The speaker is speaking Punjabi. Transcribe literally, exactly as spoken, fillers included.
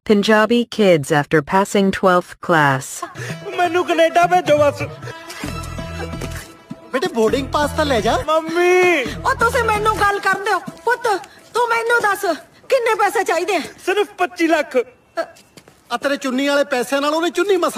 Punjabi kids after passing twelfth class. मैनू कनेडा भेजो बस बेटे बोर्डिंग पास ਤਾਂ ਲੈ ਜਾ ਮੰਮੀ ਉਹ ਤੁਸੀਂ ਮੈਨੂੰ ਗੱਲ ਕਰਨ ਦਿਓ ਪੁੱਤ ਤੂੰ ਮੈਨੂੰ ਦੱਸ ਕਿੰਨੇ ਪੈਸੇ ਚਾਹੀਦੇ ਸਿਰਫ ਪੱਚੀ ਲੱਖ ਆ ਤੇਰੇ ਚੁੰਨੀ ਵਾਲੇ ਪੈਸਿਆਂ ਨਾਲ ਉਹਨੇ ਚੁੰਨੀ ਮਸਾ